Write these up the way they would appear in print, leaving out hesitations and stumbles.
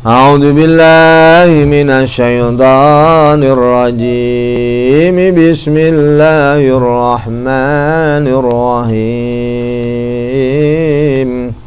A'udzu billahi minasyaitonir rajim. Bismillahirrahmanirrahim.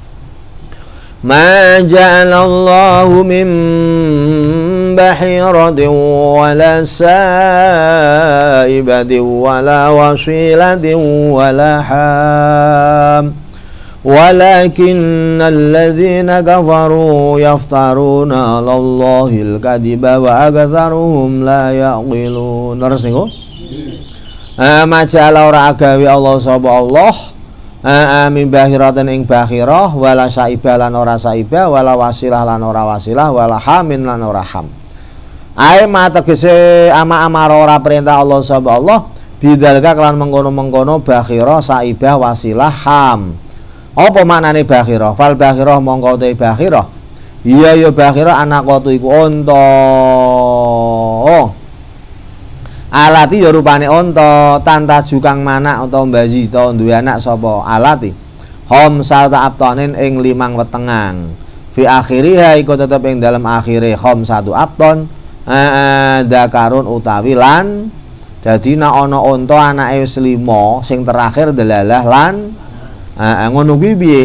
Ma ja'alallahu min bahiratin wala sa'ibatin wala wasilatin wala ham. Walakinnal ladzina kafaru yaftaruna 'alallahil kadhiba wa aktsaruhum la ya'qilun. Terus niku. Majala ora agawe Allah sapa Allah min bahiratin ing bahirah wala saibah lan ora saibah wala wasilah lan ora wasilah wala hamin lan ora ham. Ae mategese ama-amara ora perintah Allah sapa Allah bidzalika kelan mengkono-mengkono bahirah saibah wasilah ham. Apa maknane bakhirah? Fal bakhirah mongko te bakhirah. Iya ya bakhirah anaqatu iku unta. Alati ya rupane unta, tanta jukang manak utawa mbazi ta duwe anak sapa alati. Hom salta abtanin ing 5 wetengan. Fi akhiriha iku tetep ing dalem akhire khom 1 abton. Dakarun utawi lan dadi nek ana unta anake wis 5 sing terakhir delalah lan ngono kuwi piye?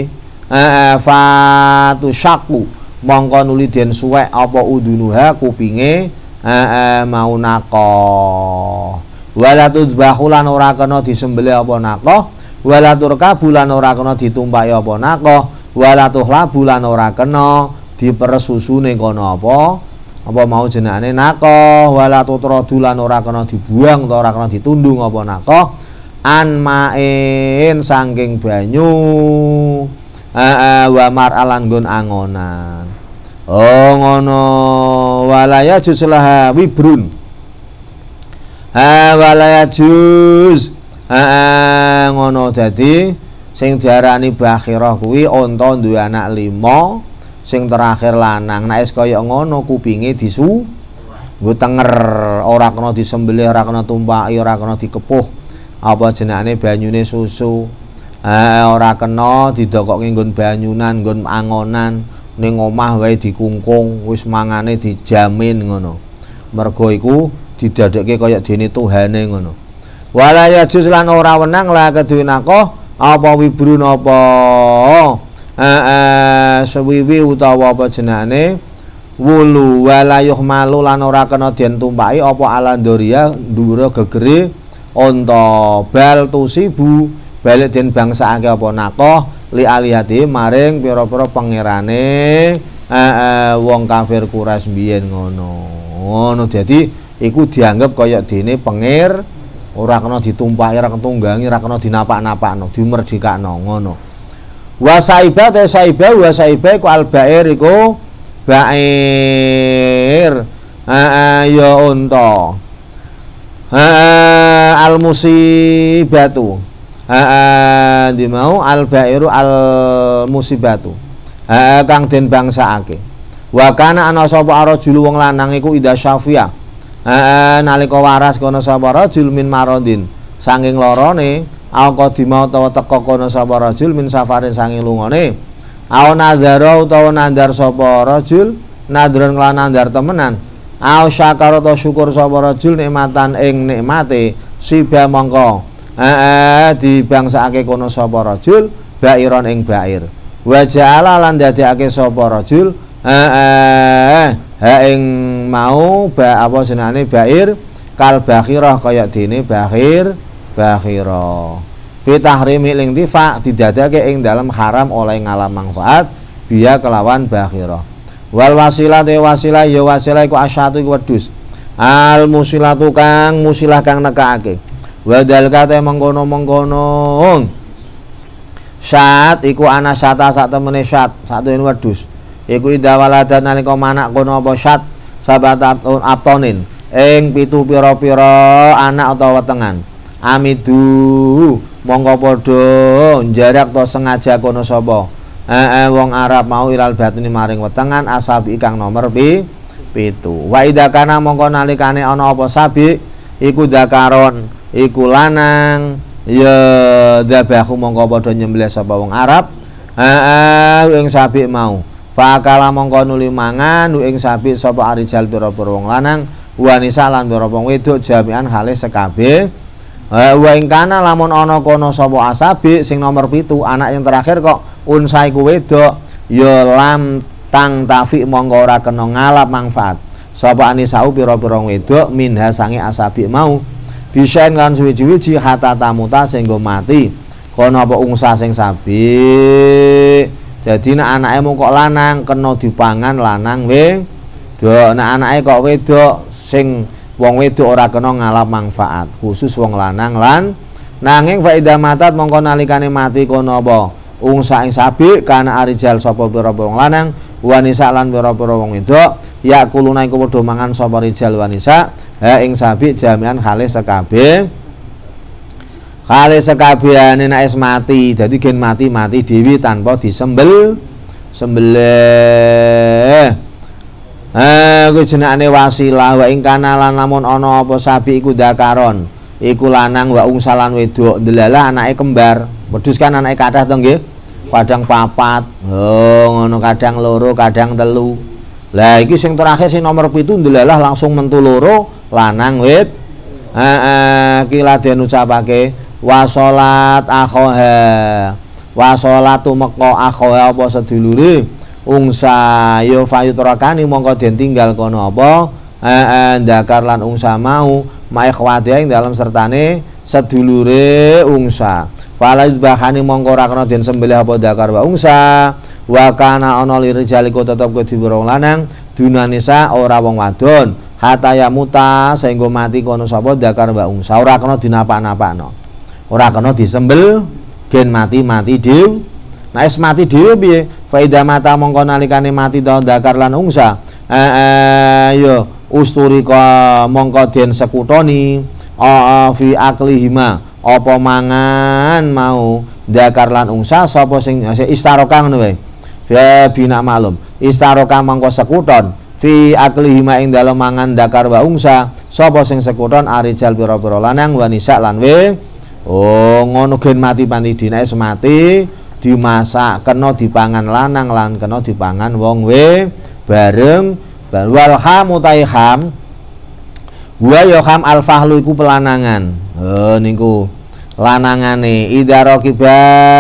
Fatu syaku mongko nuli den suwek apa udunuha kupinge mau naqah. Wala tudbahu lan ora kena disembelih apa naqah, wala turkabu lan ora kena ditumpaki apa naqah, wala tuhlabu lan ora kena dipersusune kono apa mau jenenge naqah, wala tutradu lan ora kena dibuang utawa ora kena ditundung apa naqah. An main saking banyu wa mar alanggon angonan. Oh ngono. Walaya juslah wibrun. Walaya juz ngono. Dadi sing diarani bakhirah kuwi unta duwe anak 5 sing terakhir lanang. Nek wis kaya ngono kupinge disu nggo tenger, ora kena disembelih, ora kena tumpaki, ora kena dikepuh. Apa jenenge banyune susu, ora kena didokokke nggon banyunan, nggon angonan, ning omah wae dikungkung, wis mangane dijamin ngono. Mergo iku didadekke kaya dene Tuhane ngono. Wala yajuz lan ora wenang la kedue naqah apa wibrun apa sewiwi utawa apa jenenge wulu. Wala yuhmalu lan ora kena den tumpaki apa alandoria dhuwur gegere unta bal tusibu balik den bangsake apa naqah li alihati maring pira-pira pangerane wong kafir Quraisy mbiyen ngono. Dadi iku dianggap kaya dene pengir, ora kena ditumpaki, ora kena tunggangi, ora kena dinapak-napakno, dimerdekakno ngono. Wa saibah ta saibah wa saibah iku albair iku bair ya unta. Al musibatu di mau al bairu al musibatu kang den bangsaake. Wa kana ana sapa rajul wong lanang iku ida syafia nalika waras kono sapa rajul min maradin saking lorone alqa dimau utawa teka kono sapa rajul min safarin saking lungone au nadzara utawa nandar sapa rajul nadron lan nandar temenan au syakara ta syukur sapa rajul nikmatan ing nikmate siba mongko dibangsakake kono sapa rajul bairon ing bair wa ja'ala lan dadekake sapa rajul ing mau apa jenenge bair kal bakhirah kaya dene bakhirah fi tahrimi lintifa didadekake ing dalam haram oleh ngalam manfaat biya kelawan bakhirah. Wal wasilah te wasilah ya wasilah iku asyatu iku wedhus. Al musilatu kang musilah kang nekake. Wa dalika te mengkono-mengkono. Syat iku ana syata sak temene syat, sak temene wedhus. Iku ida waladan nalika manak kono apa syat sabat aptonin ing 7 pira-pira anak utawa wetengan. Amidu mongko padha jarak to sengaja kono sapa wong Arab mau ilal batini maring wetengan asabi kang nomor 7. Wa idza kana mongko nalikane ana apa sabi iku dakaron iku lanang ya dabahu mongko padha nyembelih sapa wong Arab ing sabi mau Fakala mongko nuli mangan ing sapi sapa arijal pira-pira wong lanang wanisa lan pira wong wedok jami'an hale sekabeh. Wa ing kana lamun ana kono sapa asabi sing nomor 7 anak yang terakhir kok unsa iku wedok ya lam tang tafi mongko ora kena ngalap manfaat sapa anisau pira-pira wedok minha sange asabi mau bisaen lan suwi-wiji hatta tamuta sehingga mati kono apa ungsa sing sabi. Jadi nek anake mung kok lanang kena dipangan lanang wedok, nek anake kok wedok sing wong wedok ora kena ngalap manfaat khusus wong lanang lan nanging faida matat mongko nalikane mati kono apa ungsa ing sabi kana arijal sapa pira-pira wong lanang wanisa lan pira-pira wong wedok ya kuluna iku padha mangan sapa rijal wanisa ha ing sabi jami'an khale sekabehane nek es mati dadi gen mati dewi tanpa disembelih. Kuwi jenenge wasilah wa ing kana lan lamun ana apa sapi iku dakaron iku lanang wa ungsalan wedok delalah anake kembar wedhus kan anake kathah to nggih kadang 4 ngono kadang 2 kadang 3 lah iki sing terakhir sing nomor 7 delalah langsung mentu 2 lanang wit kila den ucapake wasolat akhoha wasolatu meko akhoha apa sedulure ungsa yo fayutrakani mongko den tinggal kono apa ndakar lan ungsa mau maikhwati ing dalam sertane sedulure ungsa fala bahani mongko ora kena den sembelih apa ndakar wa ungsa wa kana ana lirijaliku tetep kudu wong lanang dunanisa ora wong wadon hatta yamuta sehingga mati kono sapa ndakar wa ungsa ora kena dinapak-napakno ora kena disembel gen mati dhewe. Nah es mati dhewe piye? Faida mata mongko nalikane mati ta dakar lan ungsa. Yo usturika mongko den sekutoni fi aklihima apa mangan mau dakar lan ungsa sapa sing istaroka ngono wae. Ya bina malum. Istaroka mongko sekuton fi aklihima ing dalem mangan dakar wa ungsa sapa sing sekuton arijal pira-pira lanang wanisa lan we. Oh ngono gen mati dina es mati dimasak kena dipangan lanang lan kena dipangan wong bareng wal ham utai ham wa ya ham al fahlu iku pelanangan niku lanangane idza raqiba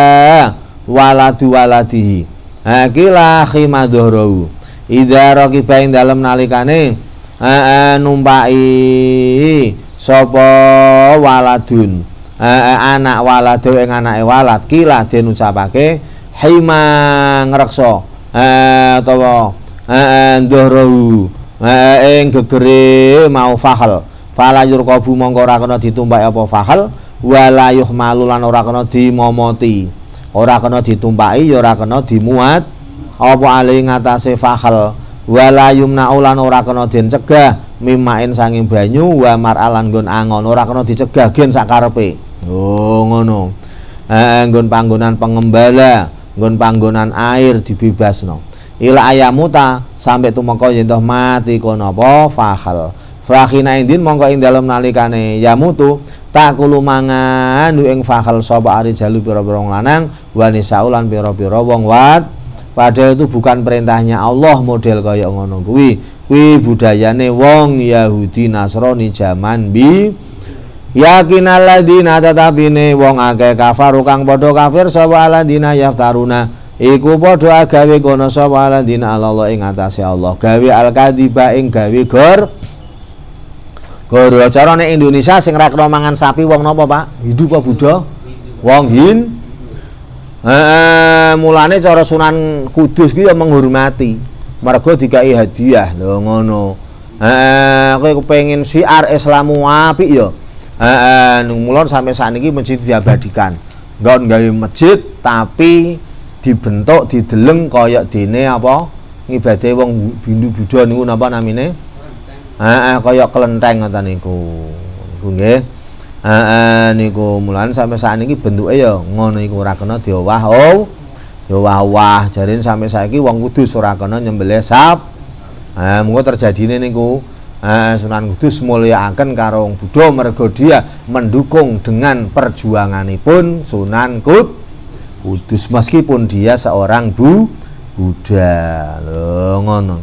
waladihi kila khimadhuru idza raqiba ing dalem nalikane numpai sapa waladun anak walad ing anake walad kila den ucapake hima ngreksa utawa ndharahu ing gegere mau fahal fala yurqabu mongko ora kena ditumpaki apa fahal wala yuhmalu lan ora kena dimomoti ora kena ditumpaki ya ora kena dimuat apa ali ngatasé fahal wala yumna ulan ora kena den cegah mimain sanging banyu wa mar'alan nggon angon ora kena dicegah gen sakarepe. Oh ngono. Nggon panggonan pengembala, nggon panggonan air dibebasno. Ila ayamuta sampai tumeka yen toh mati kono apa fahal. Fakhina indin mongko ing dalem nalikane yamutu takulu mangan ing fahal sapa arijalu pira-pira lanang wanisa ulan pira-pira wong wad. Padahal itu bukan perintahnya Allah model kaya ngono kuwi. Kuwi budayane wong Yahudi Nasrani zaman yakin alladzina tatapine wong akeh kafaru kang padha kafir sapa alladzina yaftaruna iku padha gawe kono sapa alladzina Allah ing atase Allah gawe al-kadziba ing gawe gor carane Indonesia sing ra kena mangan sapi wong napa Pak? Hindu apa Buddha? Wong mulane cara Sunan Kudus ki ya menghormati mergo dikai hadiah lho ngono. Kowe kepengin syiar Islamu apik ya mulon sampai saat ini masjid diabadikan nggak gawe masjid tapi dibentuk dideleng kaya dene apa ngibadahe wong Hindu Buddha niku napa namine kaya kelenteng ngoten niku nggih niku mulan sampai saat ini bentuke ya ngono iku ora kena diowah-owah jarine sampai saiki wong Kudus ora kena nyembelih sap mengko terjadine niku Sunan Kudus mulyakaken karo wong Buddha mergo dia mendukung dengan perjuanganipun Sunan Kudus meskipun dia seorang Buddha. Lho ngono.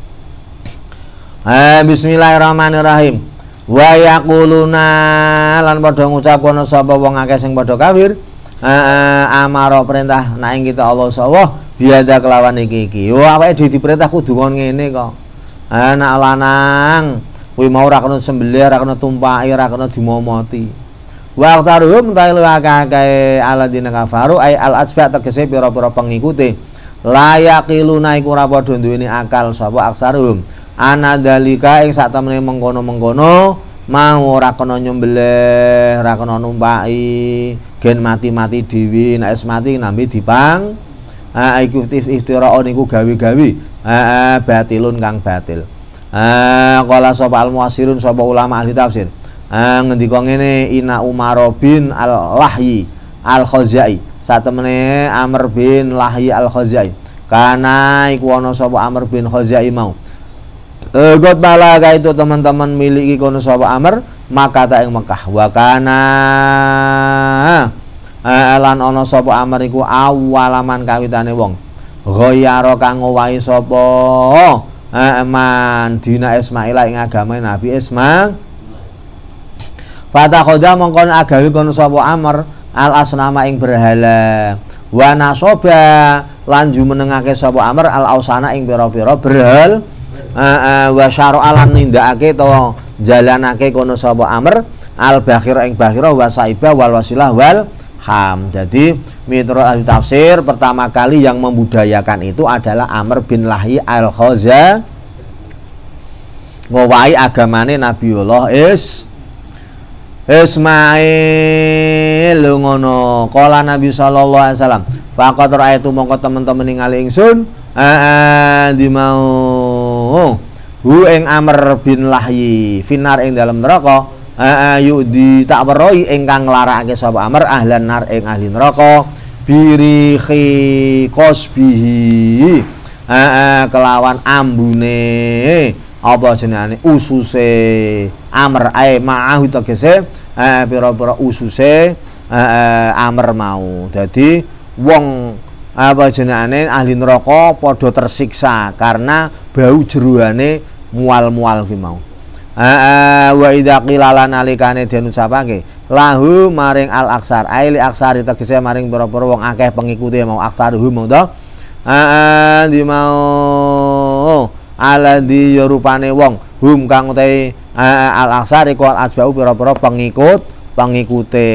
Bismillahirrahmanirrahim. Wa yaquluna lan padha ngucap kono sapa wong akeh sing padha kafir. Amara perintah nek kita Allah sawah biada kelawan iki. Yo awake diperintah kudu kon ngene kok. Anak lanang kuwi mau ora kena sembelih, ora kena tumpaki, ora kena dimomoti. Wa aktaruhum ta akeh aladina kafaru ai al ajba tegese pira-pira pengikuti. La yaqiluna iku ora padha duweni akal sapa aksaruhum. Ana dalika ing sak temene mengkono-mengkono mau ora kena nyembelih, ora kena numpaki, gen mati-mati dhewe, nek wis mati nambe dipang. Iku iftiraon iku gawe-gawe. Batilun kang batil. Qala sapa al-muasirun sapa ulama ahli tafsir. Ngendika ngene Ina Umar bin Al-Lahyi Al-Khazai. Satemene Amr bin Lahyi Al-Khazai. Kana iku ana sapa Amr bin Khazai mau. God balaga itu teman-teman miliki kono sapa Amr maka ta ing Mekah. Wa kana lan ana sapa Amr iku awalaman kawitane wong. Ghayyara kang ngowahi sapa man dina Ismail ing agama Nabi Ismail. Fata khoda mongkon agawi kono sapa Amr al asnama ing berhala. Wa nasoba lan jumenengake sapa Amr al ausana ing pira-pira berhal. Wa syar'a lan nindakake to jalanake kono sapa Amr al bakhira ing bakhira wa saiba wal wasilah wal ham. Jadi menurut ahli tafsir pertama kali yang membudayakan itu adalah Amr bin Lahyi Al-Khazai, ngowahi agamane Nabiullah Ismail ngono. Kala Nabi sallallahu alaihi wasallam, faqat raaitu mongko temen-temen ningali ingsun di mau hu ing Amr bin Lahyi finar ing dalam neraka yudi tak weroi ingkang nglarakake sapa Amr ahlan nar ing ahli neraka birihi qasbihi kelawan ambune apa jenenge ususe Amr ma'ahu tegese pira-pira ususe Amr mau. Dadi wong apa jenenge ahli neraka padha tersiksa karena bau jeruane mual-mual ki mau. Wa idza qila lan alikane den ucapake lahu maring al aksar aili aksari tegese maring pira-pira wong akeh pengikuti mau aksaruhum mau to di mau ala di rupane wong hum kang utahe al aksari ku al asbau pira-pira pengikute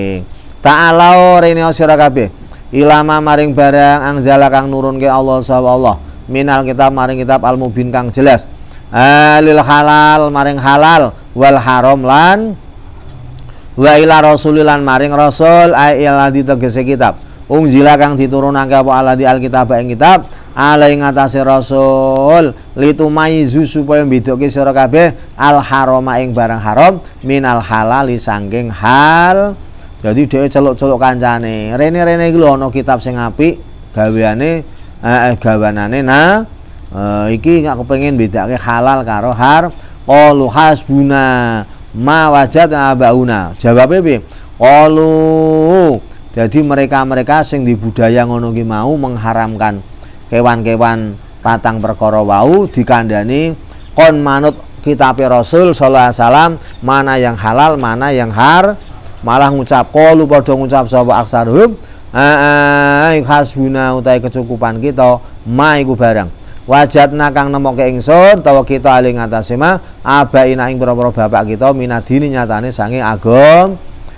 ta'ala rene sira kabeh ilama maring barang anzala kang nurunke Allah subhanahu minal kitab maring kitab al mubin kang jelas lil halal maring halal wal haram lan wa ila rasulilan maring rasul ai alladzi tegese kitab unjila kang diturunake apa alladzi alkitab ing kitab ala ing atase rasul litumayizu supaya mbedoke sira kabeh al harama ing barang haram minal halali sangking hal. Jadi dhewe celuk-celuk kancane rene-rene iki lho ana kitab sing apik gaweane gawanane iki gak kepengin bedake halal karo har qalu hasbuna ma wajadna bauna. Jawabe piye? Qalu jadi mereka-mereka sing di budaya ngono ki mau mengharamkan kewan-kewan patang perkara wau dikandani kon manut kitab Rasul sallallahu alaihi wasallam mana yang halal mana yang malah ngucap qalu padha ngucap sapa aksaruhum hasbuna utai kecukupan kita ma iku barang wajadna kang nemoke ingsun tawa kita ali ngatasé ma abaina ing pira-pira bapak kita minadini nyatane sange agama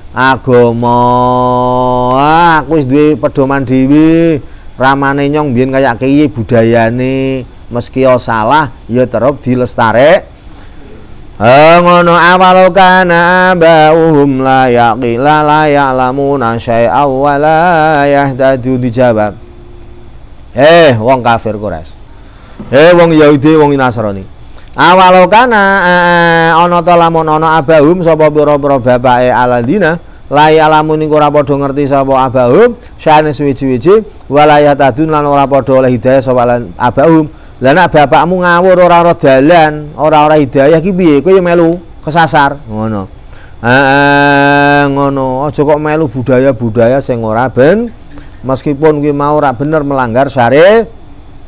aku wis duwe pedoman dhewe ramane nyong biyen kaya kiye budayane meski salah ya terus dilestarek ngono awal kana ba'uhum la yaqila la ya'lamuna syai'a wa la yahtadu. Dijawab wong kafir Quraisy wong Yahudi wong Nasrani awal kana ana ta lamun ana abahum sapa pira-pira bapake aladina la ya'lamun iku ora padha ngerti sapa abahum syane suwi-wiji wa la yahtadun lan ora padha oleh hidayah sapa abahum. Lah nek bapakmu ngawur ora dalan, ora hidayah ki piye? Kowe ya melu kesasar, ngono. Ngono, aja kok melu budaya-budaya sing ora ben meskipun kuwi mau ora bener melanggar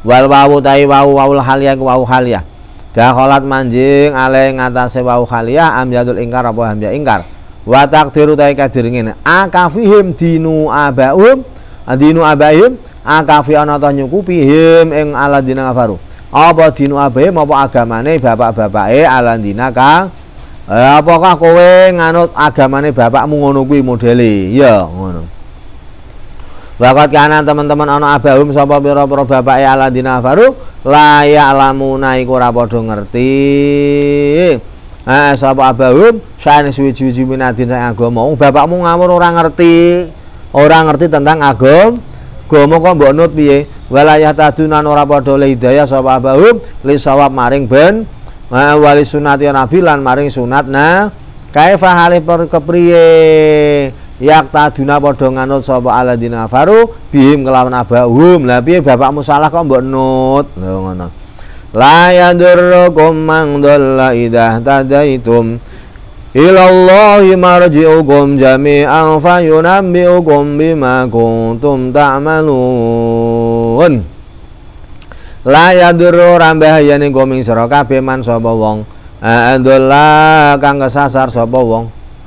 wal wawu tai waul haliyah wawu haliyah dakhalat manjing ale ngatasé wawu haliyah amyatul ingkar apa hamzah ingkar wa taqdiru tai kadir ngene akafihim dinu abaum akafi ana ta nyukupi him ing aladina kafaru apa dinu abaim apa agamane bapak-bapake aladina kang apakah kowe nganut agamane bapakmu ngono kuwi modele ya ngono. Waqat kana teman-teman ana abahum sapa pira-pira bapake aladina faru la ya'lamuna iku ora padha ngerti. Sapa abahum sane suwi-suwi minadin sang agama. Bapakmu ngawur ora ngerti tentang agama kok mbok nut piye? Walayah tadunan ora padha le hidayah sapa abahum li sawab maring ben wali sunati nabi lan maring sunatna kaifa hale kepriye yak taduna padha nganut sapa aladina faru bihim kelawan abahum. Lah piye bapakmu salah kok mbok nut lho ngono. La yadurrukum man dhalla idza tadaitum ilallahi marji'ukum jami'an fayunabbi'ukum bima kuntum ta'malun. La yadurru rambahayane goming sira kabeh man sapa wong dhalla kang kesasar sapa wong.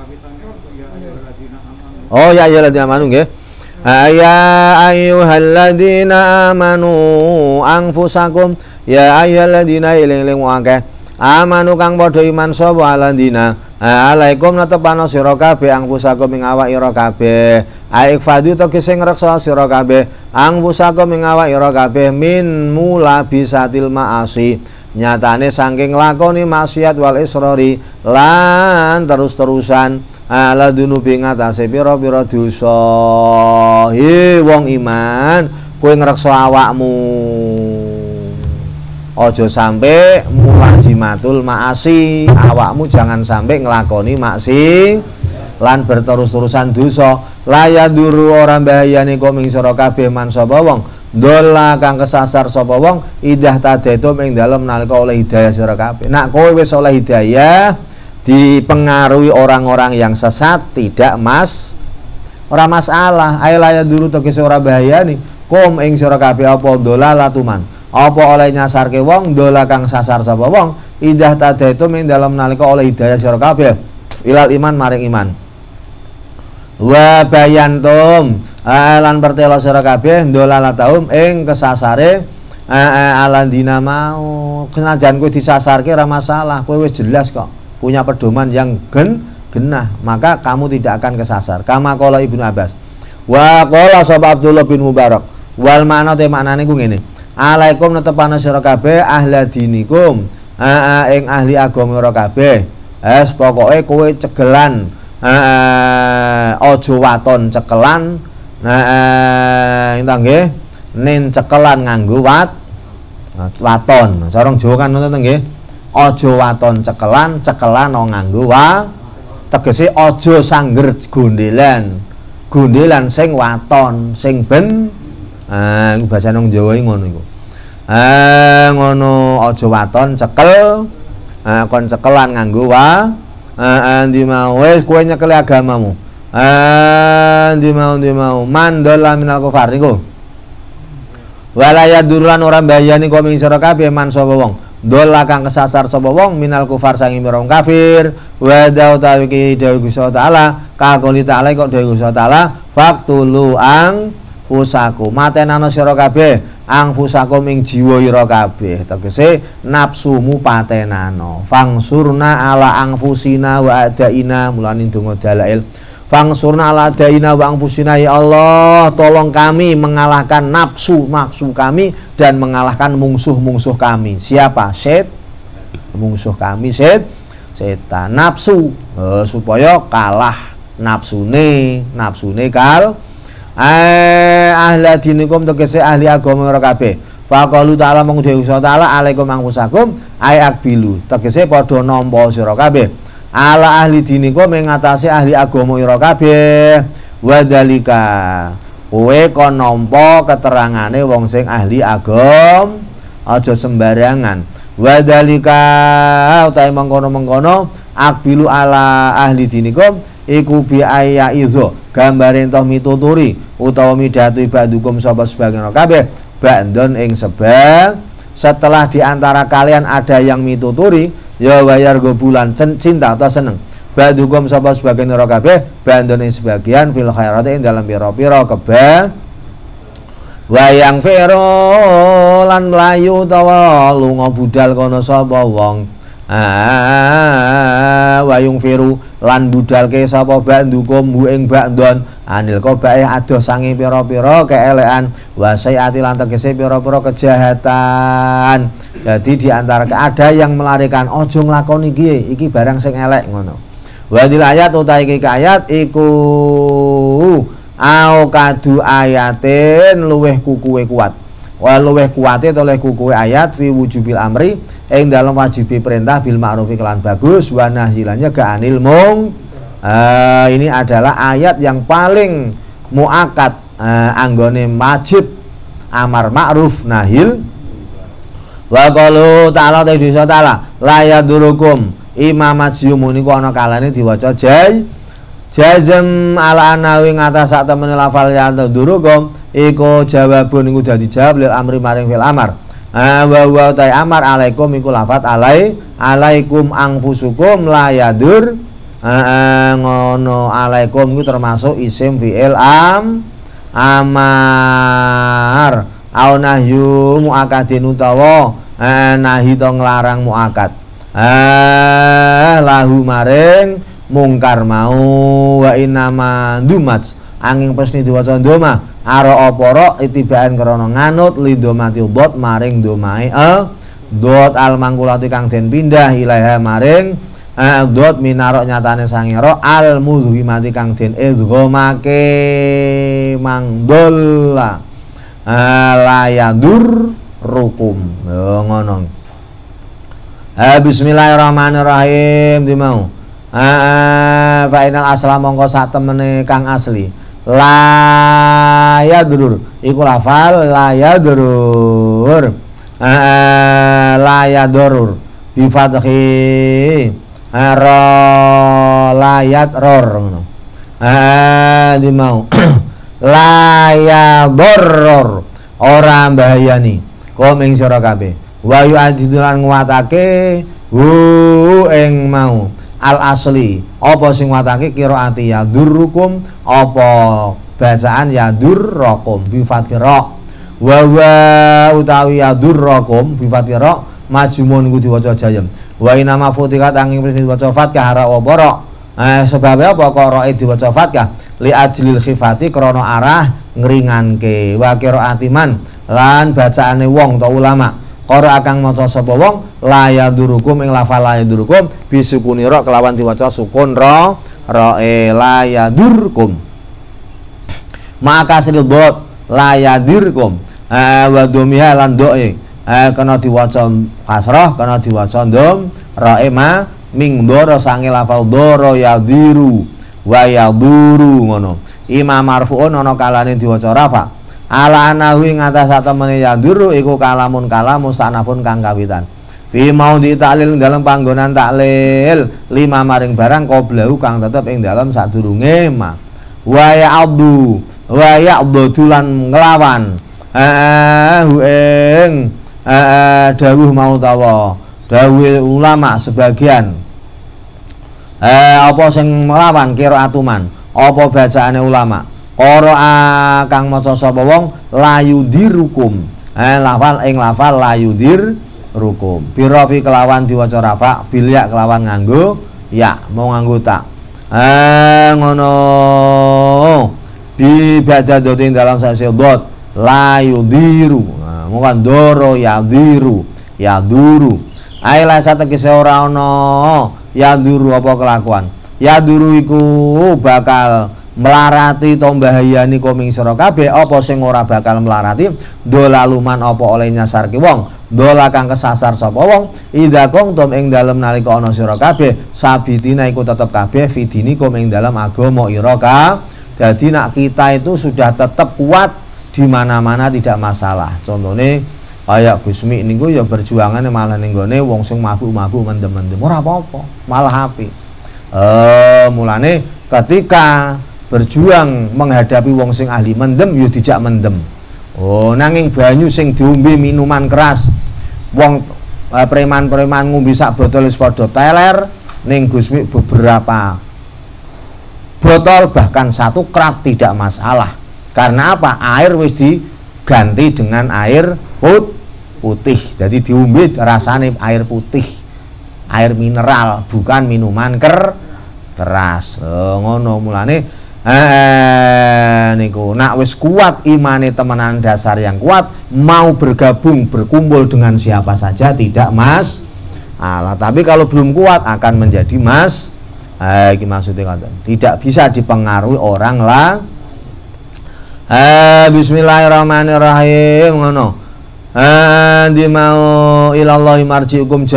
Oh ya ayyuhalladzina amanu nggih. Ya ayyuhalladzina amanu anfusakum ya ayyuhalladzina eling-eling akeh amanu kang padha iman sapa alladzina alaikum natepana sira kabeh anfusakum ing awak-ira kabeh aikfadu tegese ngreksa sira kabeh anfusakum ing awak-ira kabeh min mulabisatil maasi nyatane saking lakoni maksiat wal israri lan terus-terusan ala dunubi ngatasé pira-pira dosa. He wong iman, kowe ngreksa awakmu. Aja sampe mulajimatul maasi, awakmu jangan sampai nglakoni maksi lan berterus-terusan dosa. La yaduru ora bahayane koming sira kabeh man sapa wong. Dola kang kesasar sapa wong idah tadetum ing dalem nalika oleh hidayah sira kabeh. Nak kowe wis oleh hidayah dipengaruhi orang-orang yang sesat tidak ora masalah. Ayo laya dulu tegese ora bahaya nih kum ing sira kabeh apa dolalatuman apa oleh nyasarke wong dola kang sasar sapa wong idah tadaitu ing dalam nalika oleh hidayah sira kabeh ilal iman maring iman wa bayantum lan pertelo sira kabeh dolalataum ing kesasare alandina mau senajan kowe disasarke ora masalah kowe wis jelas kok punya pedoman yang genah, maka kamu tidak akan kesasar. Kama qala Ibnu Abbas. Wa qala sahaba Abdullah bin Mubarak. Wal ma'na te maknane ku ngene. Alaikum netepana sira kabeh ahli dinikum. Ing ahli agama sira kabeh. Pokoke kowe cegelan. Aja waton cekelan. Entah nggih. Nen cekelan nganggo waton. Sareng Jawa kan ngoten nggih. Aja waton cekelan no nganggo tegese aja sangger gondelan sing waton sing ben bahasa nang Jawa ngono iku ngono aja waton cekel kon cekelan nganggo ndi mau wis kowe nyekeli agamamu ndi mau mandala minal kufar niku wala yaduran ora mbayani kok ing sira kabeh man sapa wong dola kang kesasar sapa wong minal kufar sangi wong kafir wa dautawi ki dawuh Gusti taala kaquli taala kok dawuh Gusti taala faqtulu ang fusaku matenana sira kabeh ang fusaku ing jiwa ira kabeh tegese nafsumu patenano fangsurna ala angfusina wa adaina mulane donga dalail fangsurna ala adaina wa angfusina ya Allah tolong kami mengalahkan nafsu kami dan mengalahkan musuh kami. Siapa? Musuh kami setan nafsu supaya kalah nafsune kal ahli dinikum tegese ahli agama ora kabeh faqalu ta'ala mung dhewe ta'ala alaikum angfusakum ay akbilu tegese padha nampa sira kabeh ala ahli dinikum ing atase ahli agama ira kabeh wadalika kowe kon nampa keterangane wong sing ahli agama aja sembarangan wadalika utahe mengkono-mengkono akbilu ala ahli dinikum iku bi ayya izo gambare entoh mituturi utawa midhatu ibadukum sapa sebagian kabeh ba'don ing sebab setelah diantara kalian ada yang mituturi ya wayar gobulan cinta atau seneng ba'dukum sapa sebagian nira kabeh ba'don ing sebagian fil khairati ing dalam pira-pira keba wayang fero lan mlayu utawa lunga budal kono sapa wong wayung firu lan budalke sapa ba'dukum bu ing ba'don anil kobae adoh sange pira-pira keelekan wasaiati lan tegese pira-pira kejahatan. Jadi diantara ada yang melarikan ojo nglakoni iki barang sing elek ngono. Wadil ayat utahe iki ayat iku au kadu ayatin luweh kukuwe kuat. Wa luweh kuate oleh kukuwe ayat fi wujubil amri ing dalam wajibi perintah bil ma'ruf kelan bagus wa nahyi lan nyegah anil ini adalah ayat yang paling muakkad anggone wajib amar ma'ruf nahil wa qalu ta'ala ta'ala la yadurukum imamat syumu niku ana kalane diwaca jazm ala anawi ngatas sak temene lafal yadurukum iku jawabun niku dadi jawab lil amri maring fil amar wa ta amar alaikum iku lafat alaikum anfusukum la yadur ngono alaikum itu termasuk isim fi'il amar au nahyu muakadin utawa nahi to nglarang muakad lahu maring mungkar mau wa inama dumat angin pesni diwaca ndoma ara apa itibaan krana nganut lidomati dot maring domae dot al mangkulati kang den pindah ilaha maring dot minarok nyatane sangero al muzhimati kang den idghamake mangdola layadur rukum ngono. Bismillahirrahmanirrahim dimau fa inal asla mongko sak temene kang asli layadur iku lafal layadur layadurur bi fathi layat ror ngono di mau layadorror ora bahayani komeng sira kabeh wa yu'adzidulan nguwatake ing mau al asli apa sing nguwatake qiraati yadurrukum apa bacaan yadurrakum bi fathira wa utawi yadurrakum bi fathira majmun ku diwaca jayem wa inama futikat angin prisni diwaca fatkah ara wabara sebabnya apa kok roe diwaca fatkah li ajlil khifati krana arah ngringanke wa qiraatiman lan bacaane wong ta ulama qara akang maca sapa wong la yadurukum ing lafal la yadurukum bisukuni ra kelawan diwaca sukun roe la yadurkum maka sedot la yadirkum wa domiha lan doe kena diwaca kasrah kena diwaca ndom raema ming doro sange lafal doro yadiru wa yaduru ngono imam marfuun ana kalane diwaca rafa ala anawi ngatas satemene yaduru iku kalamun kalamu sanafun kang kawitan fi mau di taklil dalam panggonan taklil lima maring barang qoblahu kang tetep ing dalam sadurunge ma wa ya'dhu dulan nglawan ing dawuh mau tawa dawuh ulama sebagian apa sing melawan qiraatuman apa bacaane ulama qira'a kang maca sapa wong layudirukum lafal ing lafal layudirukum birafi kelawan diwaca rafa bilya kelawan nganggo ya mau nganggo tak ngono bi badadotin dalam sasi dot layudiru mukan doro yadiru yaduru aila sategese ora ana yaduru apa kelakuan yaduru iku bakal melarati to mbahayani koming sira kabeh apa sing ora bakal melarati dolaluman apa oleh nyasarke wong dola kang kesasar sapa wong idza kongtum ing dalem nalika ana sira kabeh sabitina iku tetep kabeh fidini koming dalem agama ira ka jadi nak kita itu sudah tetap kuat di mana-mana tidak masalah. Contohnya kayak Gusmi niku ya berjuangannya malah ning gone wong sing mabuk-mabuk mendem-mendem ora apa-apa, malah apik. Mulane ketika berjuang menghadapi wong sing ahli mendem ya dijak mendem. Oh, nanging banyu sing diombe minuman keras wong preman-preman ngombe sak botol wis padha teler, ning Gusmi beberapa botol bahkan satu kerat tidak masalah. Karena apa? Air wis diganti dengan air putih. Jadi diombe rasane air putih. Air mineral, bukan minuman keras. Ngono mulane niku nak wis kuat imane temenan dasar yang kuat, mau bergabung berkumpul dengan siapa saja tidak tapi kalau belum kuat akan menjadi iki maksudnya tidak bisa dipengaruhi orang lah. Bismillahirrahmanirrahim ngono. Di mau ilallahi marji'ukum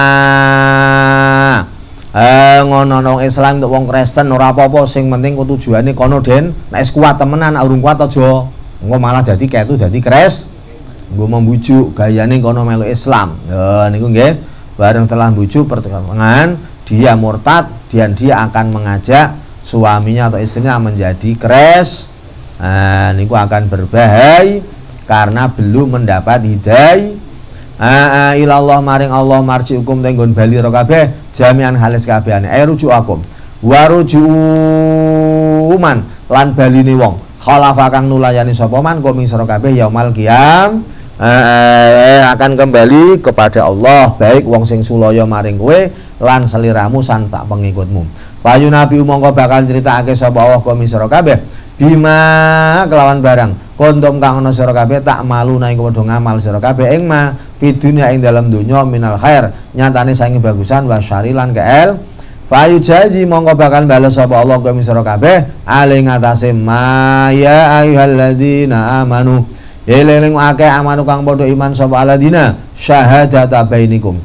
jami'a. Ngono nang Islam untuk wong Kristen ora apa-apa, sing penting ku tujuane kono den. Nek wis kuat temenan, urung kuat aja. Engko malah dadi ketu dadi kres. Nggo membujuk gayane kono melu Islam. Niku nggih, bareng telah bujuk pertengahan dia murtad dan dia akan mengajak suaminya atau istrinya menjadi kres. Niku akan berbahaya karena belum mendapat hidayah. Ilallah maring Allah marji'ukum tenggon bali ro kabeh jami'an halis kabehane rujuakum wa rujuman lan baline wong khalafa kang nulayani sapa man kum ing sira kabeh yaumul qiyam akan kembali kepada Allah, baik wong sing sulaya maring kowe lan seliramu san tak pengikutmu. Payu nabi mongko bakal critakake sapa Allah kum ing sira kabeh bima kelawan barang kontom kang ana sira kabeh tak malu nang padha ngamal sira kabeh ing ma fidunya ing dalam dunya minal khair nyatane saking bagusan wa syarilan kael fayu jazi mongko bakal bales sapa Allah kum sira kabeh ale ngatasé ma ya ayyuhalladzina amanu eling akeh amanu kang padha iman sapa aladina syahadata bainikum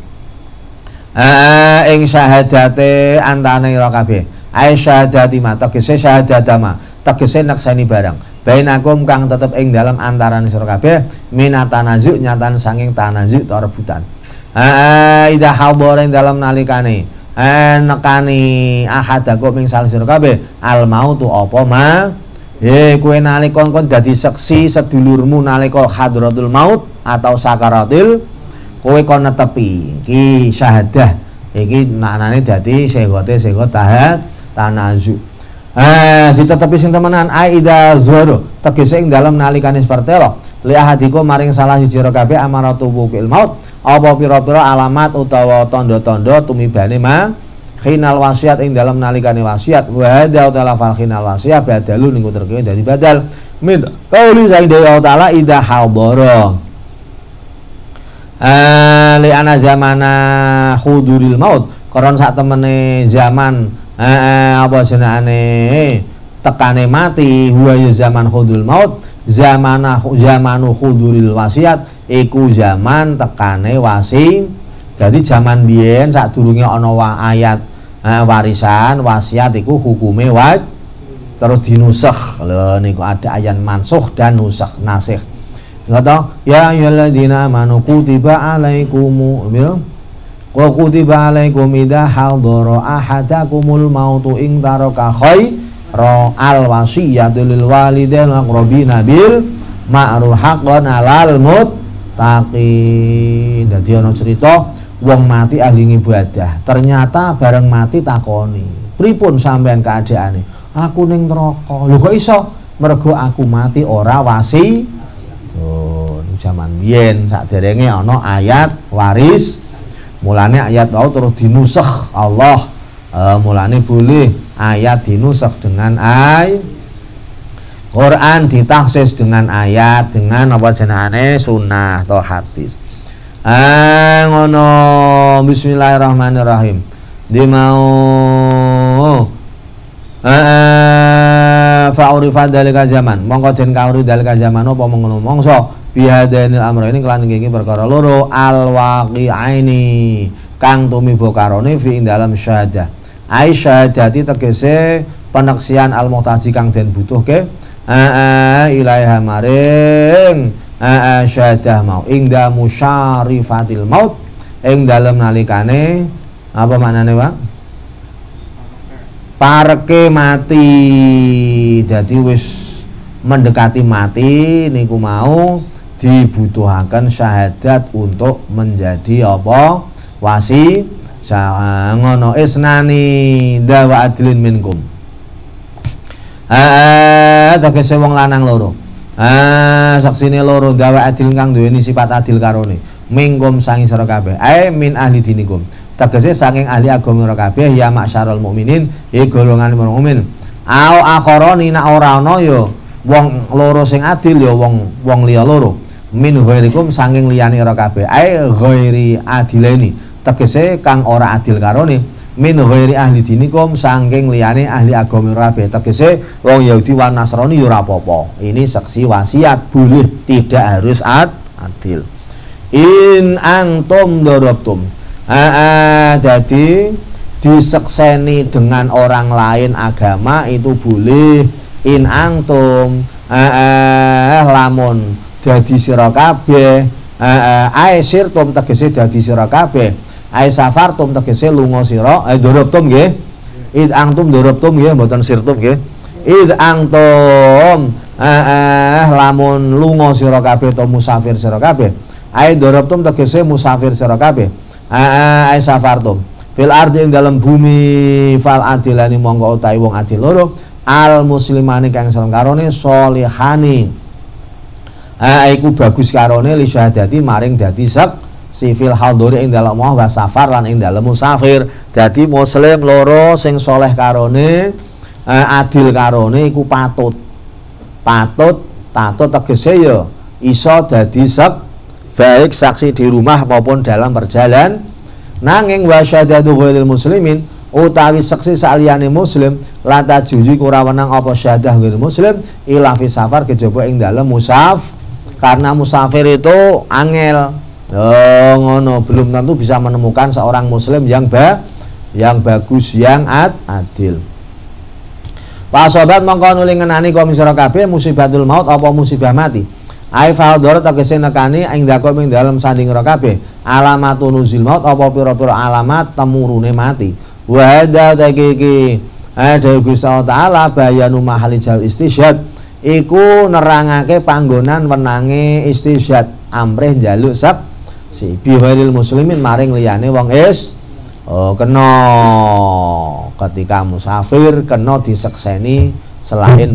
ing syahadate antane ira kabeh ai syahadati ma tegese syahadadama tegese naksani barang bainakum kang tetep ing dalam antaran sira kabeh minatanazu nyatan sanging tanazu ta rebutan ida hadhara ing dalam nalikane nekani ahadakum ing salah sira kabeh al mautu apa ma kowe nalika kon dadi seksi sedulurmu nalika hadratul maut atau sakaratil kowe kon netepi iki syahadah iki maknane dadi segote tahat tanazu ditetepi sing temenan aida zoro tegese ing dalem nalikane spartelo li ahadiko maring salah siji kabeh amaratu wukil maut apa pira-pira alamat utawa tanda-tanda tumibane ma khinal wasiat ing dalem nalikane wasiat wa hadza utawa fal khinal wasiat badalu niku terkene dadi badal min qauli sayyidina taala ida hadara li ana zamana huduril maut koron sak temene zaman apa jenenge tekane mati huwa ya zaman khudul maut zamanu khuduril wasiat iku zaman tekane wasi. Jadi zaman biyen sadurunge ana ayat warisan wasiat iku hukume terus dinusakh. Lho niku ada ayat mansukh dan nusakh nasikh. Ngono ya ayyuhalladzina amanu kutiba alaikumu wa kutiba alaikum idza hadara ahadakumul mautu ing taraka khaira al wasiyatu lil walidain wal aqrabina bil ma'ruf haqqan 'alal muttaqin. Dadi ana cerita wong mati ahli ibadah, ternyata bareng mati takoni, "Pripun sampean keadaane?" "Aku ning neraka." "Lho kok iso?" "Mergo aku mati ora wasi." Oh, zaman biyen saderenge ana ayat waris. Mulane ayat mau terus dinusakh Allah. Mulane boleh ayat dinusakh dengan ayat Quran ditaksis dengan ayat dengan apa jenenge sunnah atau hadis. Ngono bismillahirrahmanirrahim. Di mau fa'urifa dalika zaman. Mongko den kauri dalika zaman apa mengono mongso bihadanil amra ini kelan iki perkara loro al waqi'aini kang tumiba karone fi dalam syahadah ai syahadati tegese peneksian al muhtaji kang den butuhke ilaiha maring syahadah mau ingda musyarifatil maut ing dalem nalikane apa maknane Pak pareke mati. Dadi wis mendekati mati niku mau dibutuhaken syahadat untuk menjadi apa wasi ngono isnani dawa adlin minkum tegese wong lanang loro saksine loro dawa adil kang duweni sifat adil karone minkum sangi sira kabeh min ahli dinikum tegese saking ahli agama sira kabeh ya maksyarul mukminin golongan mukmin au akharoni nak ora ana ya wong loro sing adil ya wong liya loro min ghairikum saking liyane ira kabeh ghairi adilaini tegese kang ora adil karone min ghairi ahli dinikum saking liyane ahli agama kabeh tegese wong Yahudi wan Nasrani ya ora apa-apa. Ini saksi wasiat boleh tidak harus adil. In antum darabtum jadi disekseni dengan orang lain agama itu boleh. In antum lamun dadi sira kabeh sirtum tegese dadi sira kabeh safartum tegese lunga sira darabtum nggih id antum darabtum nggih mboten sirtum nggih id antum lamun lunga sira kabeh to musafir sira kabeh darabtum tegese musafir sira kabeh safartum fil ardi ing dalam bumi fal adilani monggo utawi wong adil loro al muslimani kang selengkarone solihani iku bagus karone li syahadati maring dadi sifil hadori ing dalam wa safar lan ing dalam musafir dadi muslim loro sing soleh karone adil karone iku patut tegese ya iso dadi baik saksi di rumah maupun dalam perjalanan nanging wa syahadatu ghairil muslimin utawi saksi saliyane muslim lata juji ora wenang apa syahadah ghairil muslim ila fi safar kejaba ing dalam musaf karena musafir itu angel ngono belum tentu bisa menemukan seorang muslim yang bagus yang adil. Pak sobat mongko nuli ngenani kaum sira kabeh musibatul maut apa musibah mati. Ai fa'dhar tegese nekani ing dakom ing dalem sanding sira kabeh alamatun nuzul maut apa pira-pira alamat temurune mati. Wa hadza iki ada Gusti Taala bayanu mahali jal istisyhad iku nerangake panggonan wenange istisyhad amrih njaluk si biwaril muslimin maring liyane wong kena ketika musafir kena disekseni selain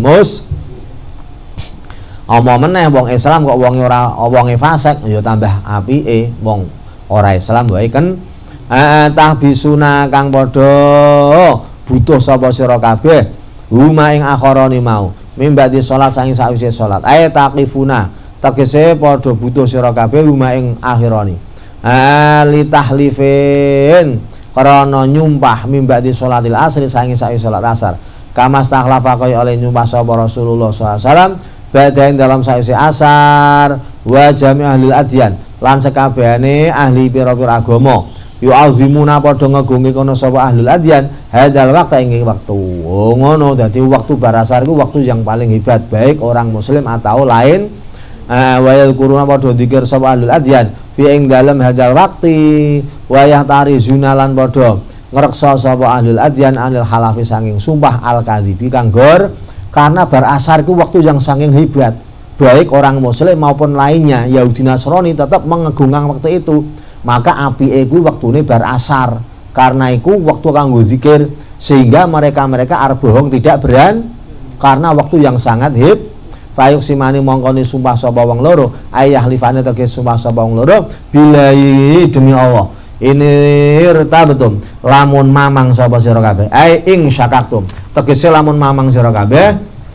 apa meneh wong Islam kok wonge fasik ya tambah apike wong ora Islam wae kan tahbisuna kang padha butuh sapa sira kabeh huma ing akharani mau mimbadi salat sangi sawise salat taqifuna tegese padha butuh sira kabeh huma ing akhirani li tahlifin karena nyumpah mimbadi salatil asri sangi sawise salat asar kama stakhlafa kaya oleh nyumpah sapa Rasulullah SAW badain dalam sawise asar wa jami ahli adyan lan sekabehane ahli pira-pira agama yu'azimuna padha ngegungi kono sapa ahli adyan hadal waqta ing waktu ngono dadi waktu barasar iku waktu yang paling hebat baik orang muslim atau lain wayal kuruna padha dzikir sapa ahli adyan fi ing dalem hadal waqti wayah tarizuna lan padha ngreksa sapa ahli adyan anil halafi sanging sumpah al kadzibi kang gor karena barasar iku waktu yang sanging hebat baik orang muslim maupun lainnya Yahudi Nasrani tetap mengegungkan waktu itu maka apike kuwi waktune bar asar karena iku waktu kanggo zikir sehingga mereka arep bohong tidak karena waktu yang sangat payuk simani mongkone sumpah sapa wong loro ayah lifane tegese sumpah sapa wong loro billahi demi Allah ini irtabtum lamun mamang sapa sira kabeh ing syakaktum tegese lamun mamang sira kabeh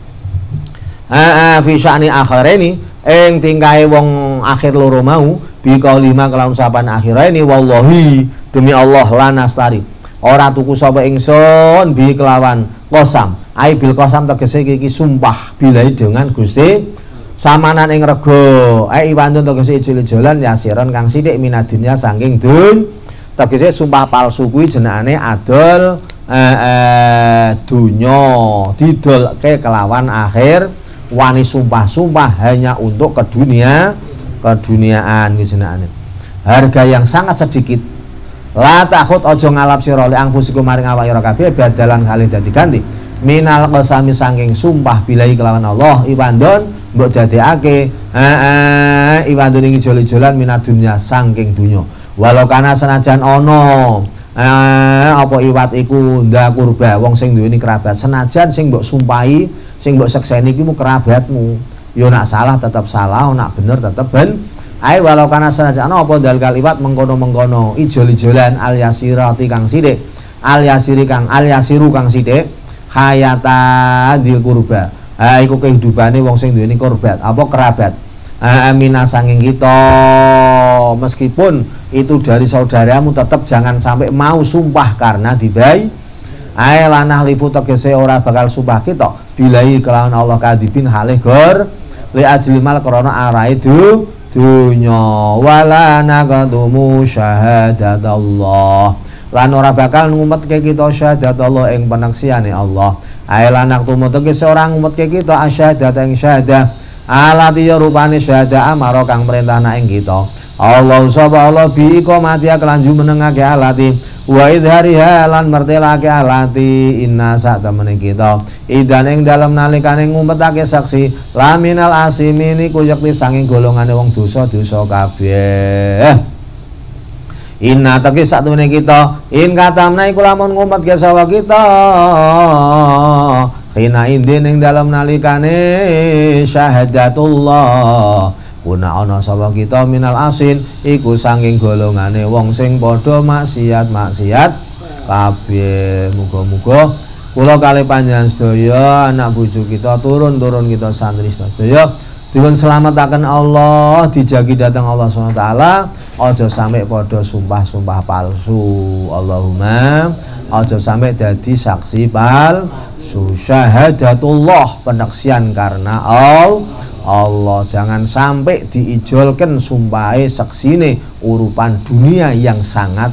fi sya'ni akhireni ing tingkahe wong akhir loro mau bi kaulima kelawan sapan akhireni wallahi demi Allah lanastari ora tuku sapa ingsun bi kelawan qasam ai bil qasam tegese iki sumpah billahi dengan Gusti samanan ing rego iwantun tegese ijil-ijolan yasiran kang sithik minadunya saking dun tegese sumpah palsu kuwi jenengane adol dunya didolke kelawan akhir wani sumpah-sumpah hanya untuk keduniaan jenengane harga yang sangat sedikit la takhut aja ngalap sira li angfusikum maring awak ira kabeh badalan kalih dadi ganti minal qasami saking sumpah billahi kelawan Allah iwandon mbok dadekake iwandon iki ijol-ijolan minad dunya saking dunya walau kana senajan ana apa iwat iku ndak kurba wong sing duweni kerabat senajan sing mbok sumpahi sing mbok sekseni iki mu kerabatmu yo nak salah tetap salah nak bener tetep ben ae walau kana senajan apa dal kaliwat mengkono-mengkono ijol-ijolan al-yasirati kang sithik al-yasiru kang sithik hayata dil kurba iku kehidupane wong sing duweni korbat apa kerabat amina sanging kita meskipun itu dari saudaramu tetap jangan sampai mau sumpah karena dibai ae lanah lifu tegese ora bakal sumpah kita billahi kelawan Allah kadibin halih gor li ajli mal krana arahe dunya wala naqdumu syahadatullah lan ora bakal ngumetke kita syahadat Allah ing penaksiane Allah ae lanak tumutke seorang ngumetke kita asyahadat ing syahadah alati rupane syahadah amaro kang perintahna ing kita Allah sapa Allah bi iqamati kelanju menengake alati wa idhariha lan mertelake alati inna sak temene kita idan ing dalem nalikane ngumpetake saksi laminal asimin iku yakti sanging golongane wong dosa-dosa kabeh inna teki sak temene kita in katamna iku lamun ngumpetke sawa kita kina indin ing dalem nalikane syahadatullah kuna ana sapa kita minal asin iku saking golongane wong sing padha maksiat kabeh muga-muga kula kalih panjenengan sedaya anak bojo kita turun-turun kita santri sedaya dipun slametaken Allah dijagi datang Allah SWT aja sampai padha sumpah-sumpah palsu Allahumma aja sampai dadi saksi palsu syahadatullah penaksian karena Allah jangan sampai diijolkan sumpahe saksine urupan dunia yang sangat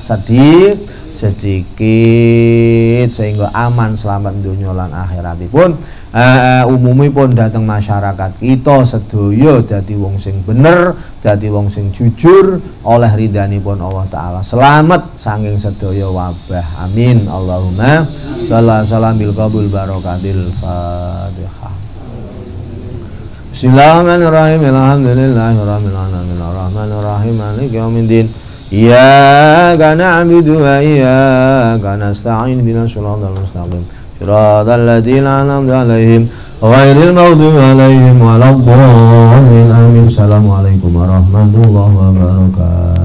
sedikit sehingga aman selamat dunia lan akhiratipun umumipun datang masyarakat kita sedaya dadi wong sing bener dadi wong sing jujur oleh ridhanipun Allah taala selamat saking sedaya wabah amin Allahumma shallallahu bil qabul barakatil Fatihah. Bismillahirrahmanirrahim. Alhamdulillahirabbil alamin arrahmanirrahim maliki yaumiddin. Iyyaka na'budu wa iyyaka nasta'in ihdinas siratal mustaqim. Siratal ladzina an'amta 'alaihim ghairil maghdubi 'alaihim waladdallin. Amin. Assalamualaikum warahmatullahi wabarakatuh.